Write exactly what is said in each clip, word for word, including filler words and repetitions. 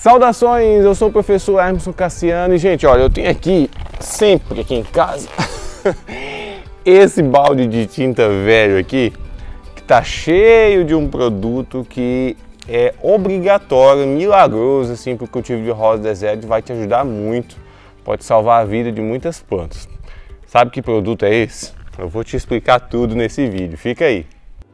Saudações, eu sou o professor Hermeson Cassiano e, gente, olha, eu tenho aqui, sempre aqui em casa, esse balde de tinta velho aqui, que tá cheio de um produto que é obrigatório, milagroso, assim, para o cultivo de rosa deserto, vai te ajudar muito, pode salvar a vida de muitas plantas. Sabe que produto é esse? Eu vou te explicar tudo nesse vídeo, fica aí.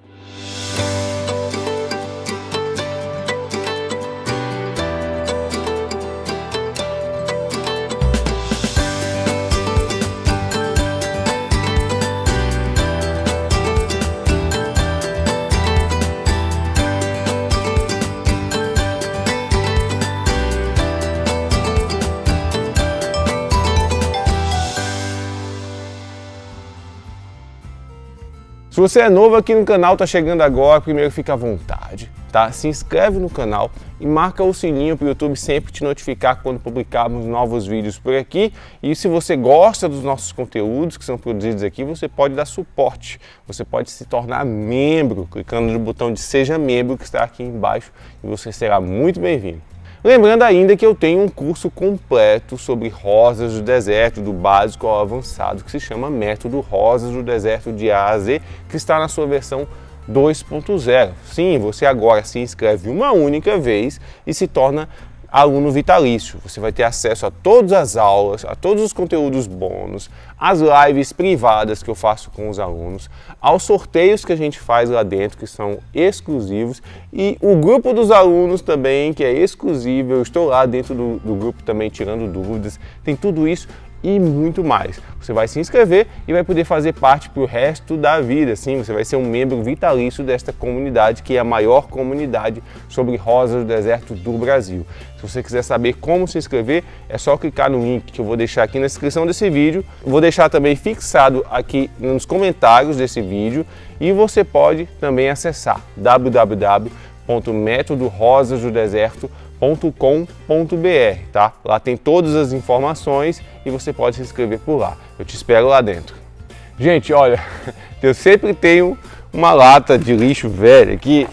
Se você é novo aqui no canal, tá chegando agora, primeiro fica à vontade, tá? Se inscreve no canal e marca o sininho para o YouTube sempre te notificar quando publicarmos novos vídeos por aqui. E se você gosta dos nossos conteúdos que são produzidos aqui, você pode dar suporte. Você pode se tornar membro, clicando no botão de Seja Membro que está aqui embaixo e você será muito bem-vindo. Lembrando ainda que eu tenho um curso completo sobre rosas do deserto, do básico ao avançado, que se chama Método Rosas do Deserto de A a Z, que está na sua versão dois ponto zero. Sim, você agora se inscreve uma única vez e se torna aluno vitalício. Você vai ter acesso a todas as aulas, a todos os conteúdos bônus, as lives privadas que eu faço com os alunos, aos sorteios que a gente faz lá dentro, que são exclusivos, e o grupo dos alunos também, que é exclusivo. Eu estou lá dentro do, do grupo também tirando dúvidas. Tem tudo isso e muito mais. Você vai se inscrever e vai poder fazer parte para o resto da vida. Sim, você vai ser um membro vitalício desta comunidade, que é a maior comunidade sobre rosas do deserto do Brasil. Se você quiser saber como se inscrever, é só clicar no link que eu vou deixar aqui na descrição desse vídeo. Vou deixar também fixado aqui nos comentários desse vídeo e você pode também acessar w w w ponto método rosas do deserto ponto com ponto b r, tá? Lá tem todas as informações e você pode se inscrever por lá. Eu te espero lá dentro. Gente, olha, eu sempre tenho uma lata de lixo velho aqui,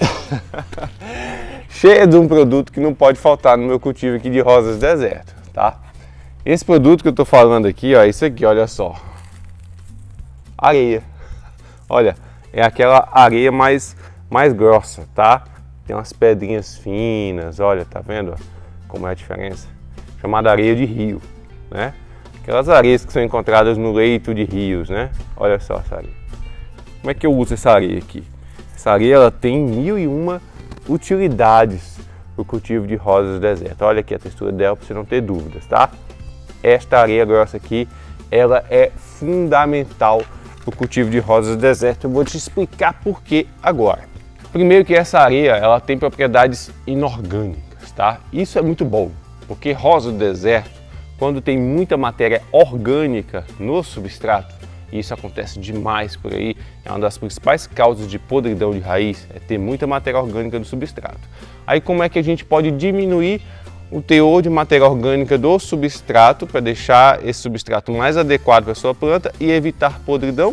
cheia de um produto que não pode faltar no meu cultivo aqui de rosas do deserto, tá? Esse produto que eu tô falando aqui, ó, isso aqui, olha só. Areia. Olha, é aquela areia mais, mais grossa, tá? Tem umas pedrinhas finas, olha, tá vendo como é a diferença? Chamada areia de rio, né? Aquelas areias que são encontradas no leito de rios, né? Olha só essa areia. Como é que eu uso essa areia aqui? Essa areia, ela tem mil e uma utilidades para o cultivo de rosas do deserto. Olha aqui a textura dela para você não ter dúvidas, tá? Esta areia grossa aqui, ela é fundamental para o cultivo de rosas do deserto. Eu vou te explicar por que agora. Primeiro que essa areia, ela tem propriedades inorgânicas, tá? Isso é muito bom, porque rosa do deserto, quando tem muita matéria orgânica no substrato, e isso acontece demais por aí, é uma das principais causas de podridão de raiz, é ter muita matéria orgânica no substrato. Aí como é que a gente pode diminuir o teor de matéria orgânica do substrato para deixar esse substrato mais adequado para a sua planta e evitar podridão?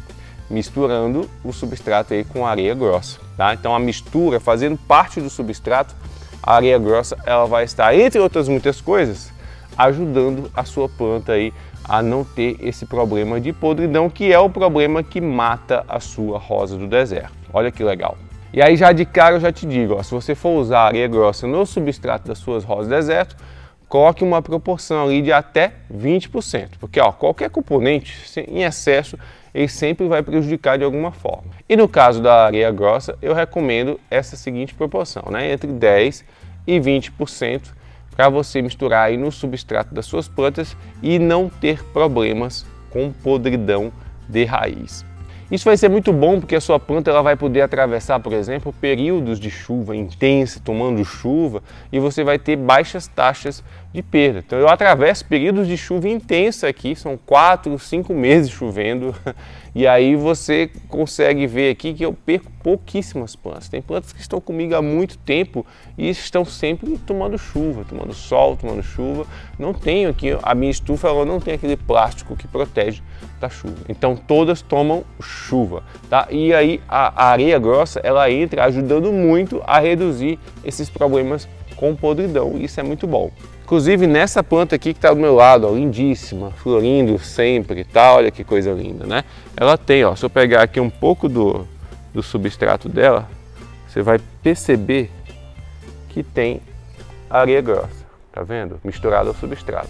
Misturando o substrato aí com areia grossa, tá? Então a mistura, fazendo parte do substrato, a areia grossa, ela vai estar, entre outras muitas coisas, ajudando a sua planta aí a não ter esse problema de podridão, que é o problema que mata a sua rosa do deserto. Olha que legal. E aí já de cara eu já te digo, ó, se você for usar areia grossa no substrato das suas rosas do deserto, coloque uma proporção ali de até vinte por cento, porque ó, qualquer componente em excesso ele sempre vai prejudicar de alguma forma. E no caso da areia grossa, eu recomendo essa seguinte proporção, né? Entre dez e vinte por cento, para você misturar aí no substrato das suas plantas e não ter problemas com podridão de raiz. Isso vai ser muito bom porque a sua planta ela vai poder atravessar, por exemplo, períodos de chuva intensa, tomando chuva, e você vai ter baixas taxas de perda. Então eu atravesso períodos de chuva intensa aqui, são quatro, cinco meses chovendo, e aí você consegue ver aqui que eu perco pouquíssimas plantas. Tem plantas que estão comigo há muito tempo e estão sempre tomando chuva, tomando sol, tomando chuva. Não tenho aqui, a minha estufa ela não tem aquele plástico que protege da chuva. Então todas tomam chuva, tá? E aí a areia grossa ela entra ajudando muito a reduzir esses problemas com podridão, e isso é muito bom. Inclusive nessa planta aqui que está do meu lado, ó, lindíssima, florindo sempre, tá? Olha que coisa linda, né? Ela tem, ó, se eu pegar aqui um pouco do, do substrato dela, você vai perceber que tem areia grossa, tá vendo? Misturada ao substrato,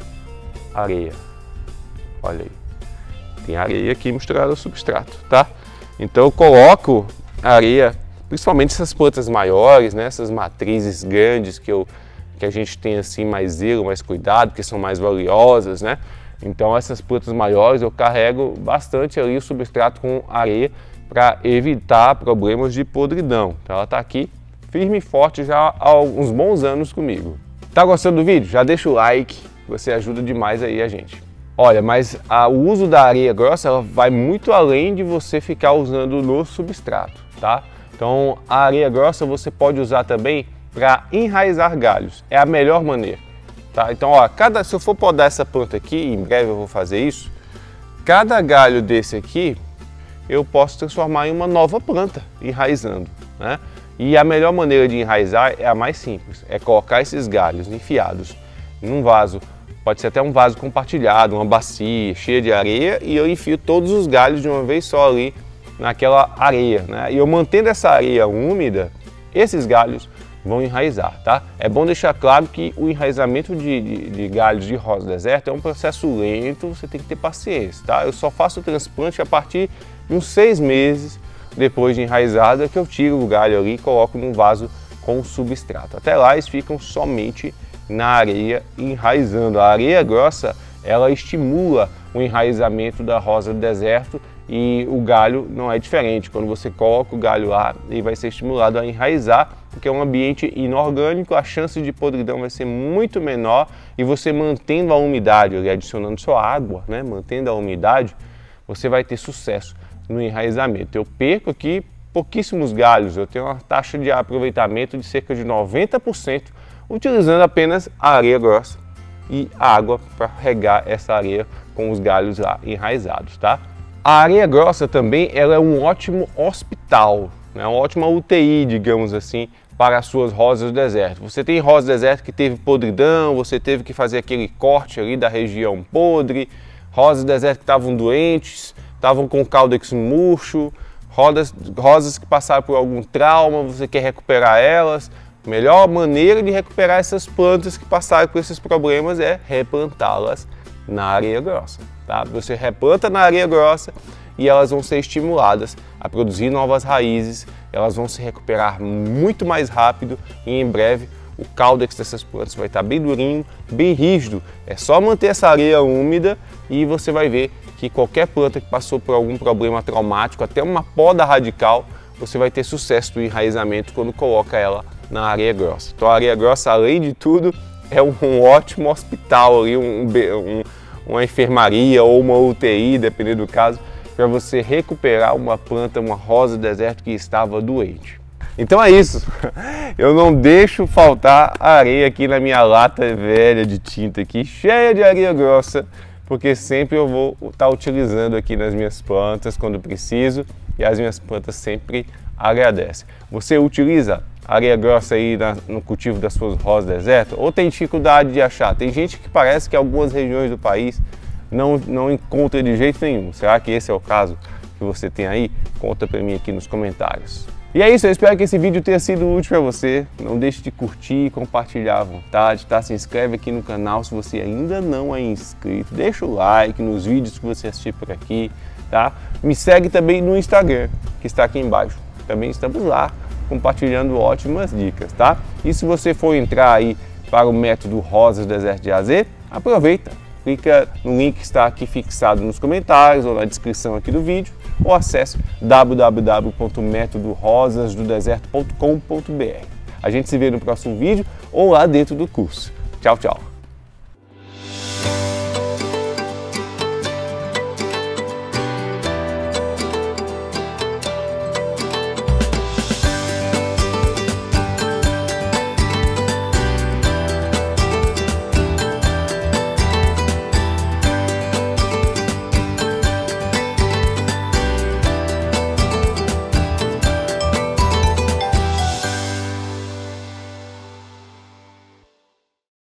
ó. Areia, olha aí. Tem areia aqui misturada ao substrato, tá? Então eu coloco areia, principalmente essas plantas maiores, né? Essas matrizes grandes que eu que a gente tem assim mais zelo, mais cuidado, que são mais valiosas, né? Então essas plantas maiores eu carrego bastante ali o substrato com areia para evitar problemas de podridão. Então ela está aqui firme e forte já há alguns bons anos comigo. Tá gostando do vídeo? Já deixa o like, você ajuda demais aí a gente. Olha, mas a, o uso da areia grossa ela vai muito além de você ficar usando no substrato, tá? Então a areia grossa você pode usar também para enraizar galhos, é a melhor maneira, tá? Então, ó, cada, se eu for podar essa planta aqui, em breve eu vou fazer isso, cada galho desse aqui eu posso transformar em uma nova planta, enraizando, né? E a melhor maneira de enraizar é a mais simples, é colocar esses galhos enfiados num vaso, pode ser até um vaso compartilhado, uma bacia cheia de areia, e eu enfio todos os galhos de uma vez só ali naquela areia, né? E eu mantendo essa areia úmida, esses galhos vão enraizar, tá? É bom deixar claro que o enraizamento de, de, de galhos de rosa deserta é um processo lento, você tem que ter paciência, tá? Eu só faço o transplante a partir de uns seis meses depois de enraizada, que eu tiro o galho ali e coloco num vaso com substrato. Até lá eles ficam somente na areia enraizando. A areia grossa, ela estimula o enraizamento da rosa do deserto, e o galho não é diferente. Quando você coloca o galho lá, ele vai ser estimulado a enraizar, porque é um ambiente inorgânico, a chance de podridão vai ser muito menor, e você mantendo a umidade, ali, adicionando só água, né, mantendo a umidade, você vai ter sucesso no enraizamento. Eu perco aqui pouquíssimos galhos, eu tenho uma taxa de aproveitamento de cerca de noventa por cento utilizando apenas a areia grossa e água para regar essa areia com os galhos lá enraizados, tá? A areia grossa também ela é um ótimo hospital, né? Uma ótima U T I, digamos assim, para as suas rosas do deserto. Você tem rosa do deserto que teve podridão, você teve que fazer aquele corte ali da região podre, rosas do deserto que estavam doentes, estavam com caudex murcho, rosas, rosas que passaram por algum trauma, você quer recuperar elas. A melhor maneira de recuperar essas plantas que passaram por esses problemas é replantá-las na areia grossa, tá? Você replanta na areia grossa e elas vão ser estimuladas a produzir novas raízes, elas vão se recuperar muito mais rápido, e em breve o caudex dessas plantas vai estar bem durinho, bem rígido. É só manter essa areia úmida e você vai ver que qualquer planta que passou por algum problema traumático, até uma poda radical, você vai ter sucesso no enraizamento quando coloca ela na areia grossa. Então a areia grossa, além de tudo, é um, um ótimo hospital, ali, um, um, uma enfermaria ou uma U T I, dependendo do caso, para você recuperar uma planta, uma rosa do deserto que estava doente. Então é isso, eu não deixo faltar areia aqui na minha lata velha de tinta aqui, cheia de areia grossa, porque sempre eu vou estar utilizando aqui nas minhas plantas quando preciso, e as minhas plantas sempre agradecem. Você utiliza areia grossa aí na, no cultivo das suas rosas do deserto, ou tem dificuldade de achar? Tem gente que parece que algumas regiões do país não, não encontra de jeito nenhum. Será que esse é o caso que você tem aí? Conta pra mim aqui nos comentários. E é isso, eu espero que esse vídeo tenha sido útil para você. Não deixe de curtir e compartilhar à vontade, tá? Se inscreve aqui no canal se você ainda não é inscrito. Deixa o like nos vídeos que você assistir por aqui, tá? Me segue também no Instagram, que está aqui embaixo. Também estamos lá, compartilhando ótimas dicas, tá? E se você for entrar aí para o método Rosas do Deserto de A a Z, aproveita, clica no link que está aqui fixado nos comentários ou na descrição aqui do vídeo, ou acesse w w w ponto método rosas do deserto ponto com ponto b r. A gente se vê no próximo vídeo ou lá dentro do curso. Tchau, tchau!